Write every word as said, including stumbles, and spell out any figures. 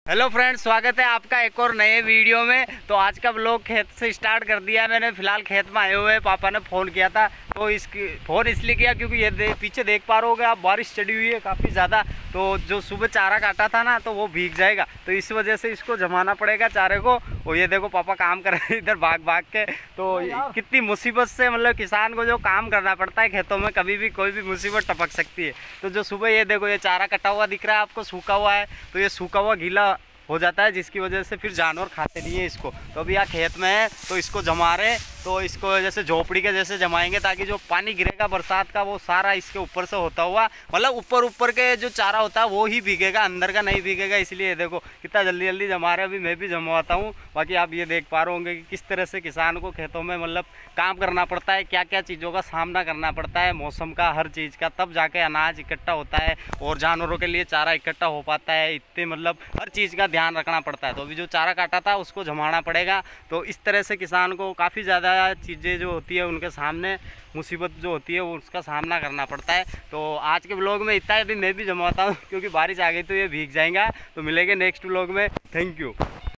Hello friends, स्वागत है आपका एक और नए वीडियो में। तो आज का व्लॉग खेत से स्टार्ट कर दिया मैंने। फिलहाल खेत में आए हुए हैं। पापा ने फ़ोन किया था तो इसकी फ़ोन इसलिए किया क्योंकि ये दे, पीछे देख पा रहे होगे आप, बारिश चढ़ी हुई है काफ़ी ज़्यादा। तो जो सुबह चारा काटा था ना तो वो भीग जाएगा, तो इस वजह से इसको जमाना पड़ेगा चारे को। और ये देखो पापा काम कर रहे हैं इधर भाग भाग के। तो कितनी मुसीबत से, मतलब किसान को जो काम करना पड़ता है खेतों में, कभी भी कोई भी मुसीबत टपक सकती है। तो जो सुबह ये देखो ये चारा कटा हुआ दिख रहा है आपको, सूखा हुआ है, तो ये सूखा हुआ गीला हो जाता है जिसकी वजह से फिर जानवर खाते नहीं है इसको। तो अभी यहाँ खेत में है तो इसको जमा रहे, तो इसको जैसे झोपड़ी के जैसे जमाएंगे ताकि जो पानी गिरेगा बरसात का वो सारा इसके ऊपर से होता हुआ, मतलब ऊपर ऊपर के जो चारा होता है वो ही भीगेगा, अंदर का नहीं भीगेगा। इसलिए देखो कितना जल्दी जल्दी जमा रहे। अभी मैं भी जमवाता हूँ। बाकी आप ये देख पा रहे होंगे कि किस तरह से किसान को खेतों में मतलब काम करना पड़ता है, क्या क्या चीज़ों का सामना करना पड़ता है, मौसम का, हर चीज़ का, तब जाके अनाज इकट्ठा होता है और जानवरों के लिए चारा इकट्ठा हो पाता है। इतने मतलब हर चीज़ का ध्यान रखना पड़ता है। तो अभी जो चारा काटा था उसको जमाना पड़ेगा। तो इस तरह से किसान को काफ़ी ज़्यादा चीज़ें जो होती है उनके सामने, मुसीबत जो होती है वो उसका सामना करना पड़ता है। तो आज के व्लॉग में इतना है। अभी मैं भी जमाता हूँ क्योंकि बारिश आ गई तो ये भीग जाएगा। तो मिलेंगे नेक्स्ट व्लॉग में। Thank you.